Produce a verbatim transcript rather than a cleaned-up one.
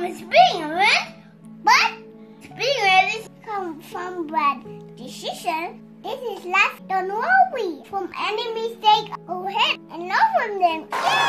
from spring red, but spring red is come from bad decision. This is life. Don't worry from any mistake. Go ahead and learn from them. Yeah!